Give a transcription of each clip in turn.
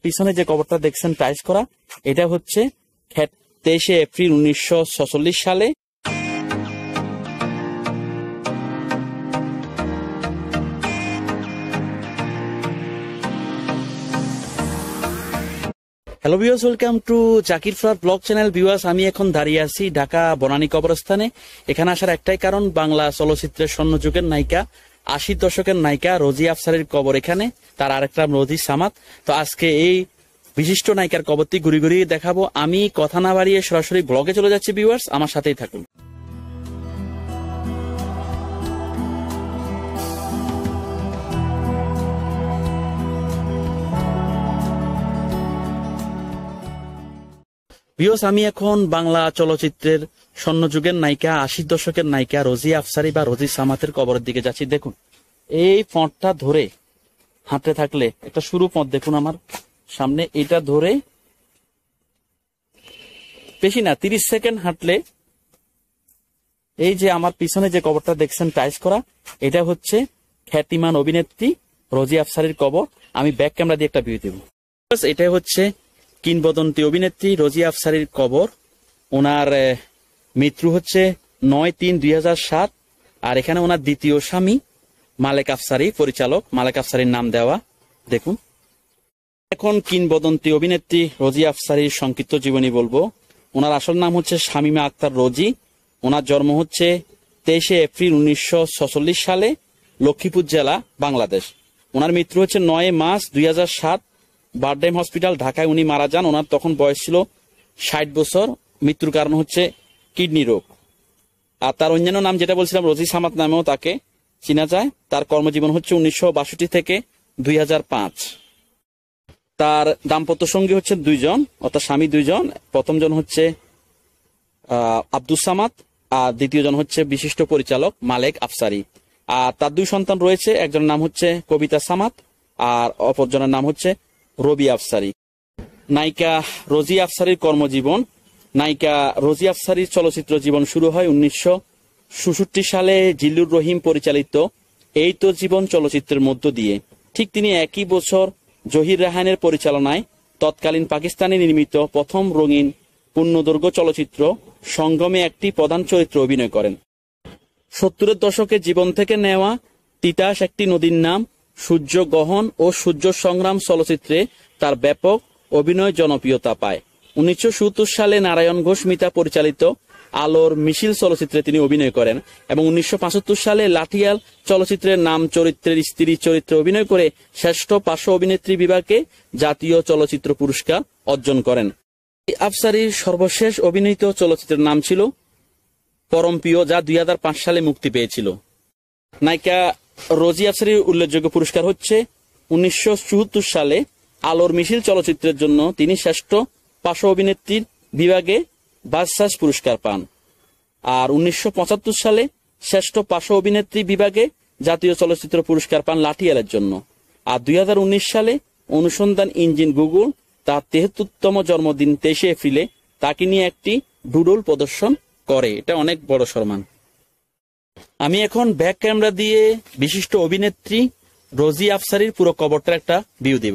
পিছনে যে কবরটা দেখছেন টাইলস করা, এটা হচ্ছে 23শে এপ্রিল 1946 সালে hello viewers, welcome to Zakir flower blog channel. Viewers, আমি এখন দাঁড়িয়ে আছি ঢাকা বনানী কবরস্থানে। এখানে আসার একটাই কারণ, বাংলা চলচ্চিত্রের স্বর্ণযুগের নায়িকা, 80 দশকের নায়িকা রোজি আফসারির কবর এখানে, তার আরেকটা রোজি সামাদ। তো আজকে এই বিশিষ্ট নায়িকার কবরটি ঘুরি ঘুরি দেখাবো। আমি কথা না বাড়িয়ে সরাসরি ব্লগে চলে যাচ্ছি। ভিউয়ার্স, আমার সাথেই থাকুন। ভিউয়ার্স, আমি এখন বাংলা চলচ্চিত্রের স্বর্ণযুগের নায়িকা, 80 দশকের নায়িকা রোজি আফসারি বা রোজি সামাতের কবরের দিকে যাচ্ছি। দেখুন, এই পথটা ধরে হাঁটতে থাকলে, একটা সরু পথ দেখুন আমার সামনে, এটা ধরে বেশি না 30 সেকেন্ড হাঁটলে এই যে আমার পিছনে যে কবরটা দেখছেন টাইলস করা, এটা হচ্ছে খ্যাতিমান অভিনেত্রী রোজি আফসারির কবর। আমি ব্যাক ক্যামেরা দিয়ে একটা ভিউ দেব। এটাই হচ্ছে কিংবদন্তি অভিনেত্রী রোজি আফসারির কবর। ওনার মৃত্যু হচ্ছে 9/3/2007। আর এখানে ওনার দ্বিতীয় স্বামী মালেক আফসারি, পরিচালক মালেক আফসারির নাম দেওয়া। দেখুন, এখন কিংবদন্তি অভিনেত্রী রোজি আফসারির সংক্ষিপ্ত জীবনী বলবো। ওনার আসল নাম হচ্ছে শামীমা আক্তার রোজি। ওনার জন্ম হচ্ছে 23শে এপ্রিল 1946 সালে, লক্ষ্মীপুর জেলা, বাংলাদেশ। ওনার মৃত্যু হচ্ছে 9 মার্চ 2007, বারডেম হসপিটাল, ঢাকায় উনি মারা যান। ওনার তখন বয়স ছিল 60 বছর। মৃত্যুর কারণ হচ্ছে কিডনি রোগ। আর তার অন্যান্য নাম যেটা বলছিলাম, রোজি সামাত নামেও তাকে চিনা যায়। তার কর্মজীবন হচ্ছে 1962 থেকে 2005। তার দাম্পত্য সঙ্গী হচ্ছে 2 জন, অর্থাৎ স্বামী 2 জন। প্রথম জন হচ্ছে আব্দুস সামাদ, আর দ্বিতীয় জন হচ্ছে বিশিষ্ট পরিচালক মালেক আফসারি। আর তার 2 সন্তান রয়েছে, একজনের নাম হচ্ছে কবিতা সামাদ আর অপরজনের নাম হচ্ছে রবি আফসারি। নায়িকা রোজি আফসারির কর্মজীবন। নায়িকা রোজি আফসারির চলচ্চিত্র জীবন শুরু হয় 1966 সালে জিল্লুর রহিম পরিচালিত এই তো জীবন চলচ্চিত্রের মধ্য দিয়ে। ঠিক তিনি একই বছর জহির রায়হানের পরিচালনায় তৎকালীন পাকিস্তানে নির্মিত প্রথম রঙিন পূর্ণদৈর্ঘ্য চলচ্চিত্র সঙ্গমে একটি প্রধান চরিত্র অভিনয় করেন। 70-এর দশকে জীবন থেকে নেওয়া তিতাস একটি নদীর নাম, সূর্য গ্রহণ ও সূর্য সংগ্রাম চলচ্চিত্রে তার ব্যাপক অভিনয় জনপ্রিয়তা পায়। 1970 সালে নারায়ণ ঘোষ মিতা পরিচালিত আলোর মিছিল চলচ্চিত্রে তিনি অভিনয় করেন এবং 1975 সালে লাঠিয়াল চলচ্চিত্রের নাম চরিত্রের স্ত্রী চরিত্রে অভিনয় করে শ্রেষ্ঠ পার্শ্ব অভিনেত্রী বিভাগে জাতীয় চলচ্চিত্র পুরস্কার অর্জন করেন। আফসারির সর্বশেষ অভিনীত চলচ্চিত্রের নাম ছিল পরমপ্রিয়, যা 2005 সালে মুক্তি পেয়েছিল। নায়িকা রোজি আফসারির উল্লেখযোগ্য পুরস্কার হচ্ছে 1974 সালে আলোর মিছিল চলচ্চিত্রের জন্য তিনি শ্রেষ্ঠ পার্শ্ব অভিনেত্রীর বিভাগে বাচসাস পুরস্কার পান। আর 1975 সালে শ্রেষ্ঠ পার্শ্ব অভিনেত্রী বিভাগে জাতীয় চলচ্চিত্র পুরস্কার পান লাঠিয়ালের জন্য। আর 2019 সালে অনুসন্ধান ইঞ্জিন গুগল তার 73তম জন্মদিন 23শে এপ্রিলে তাকে নিয়ে একটি ডুডল প্রদর্শন করে। এটা অনেক বড় সম্মান। আমি এখন ব্যাক ক্যামেরা দিয়ে বিশিষ্ট অভিনেত্রী রোজি আফসারির পুরো কবরটার একটা ভিউ দেব।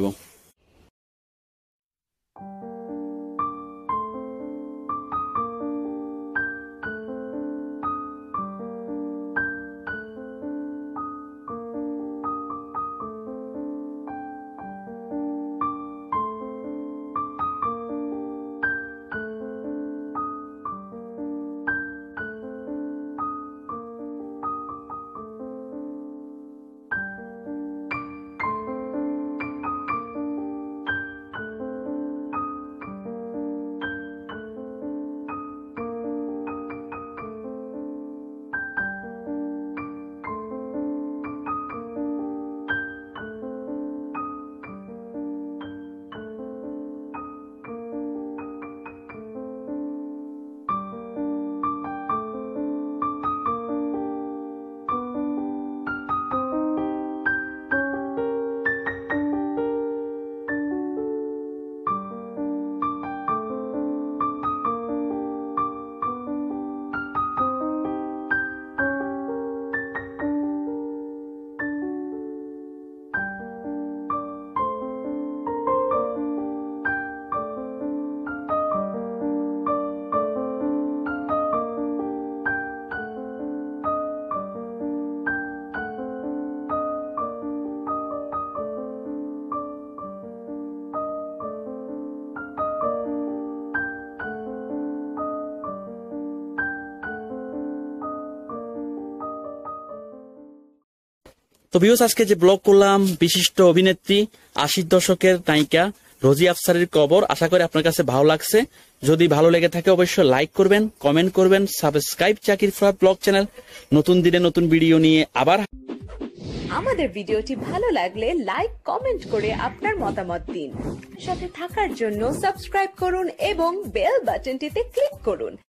তো ভিউয়ার্স, আজকে যে ব্লগ করলাম বিশিষ্ট অভিনেত্রী 80 দশকের নায়িকা রোজি আফসারের কবর, আশা করি আপনার কাছে ভালো লাগছে। যদি ভালো লেগে থাকে অবশ্যই লাইক করবেন, কমেন্ট করবেন, subscribe Zakir Farad blog channel. নতুন দিনে নতুন ভিডিও নিয়ে আবার। আমাদের ভিডিওটি ভালো লাগলে লাইক কমেন্ট করে আপনার মতামত দিন। সাথে থাকার জন্য সাবস্ক্রাইব করুন এবং বেল বাটনটিতে ক্লিক করুন।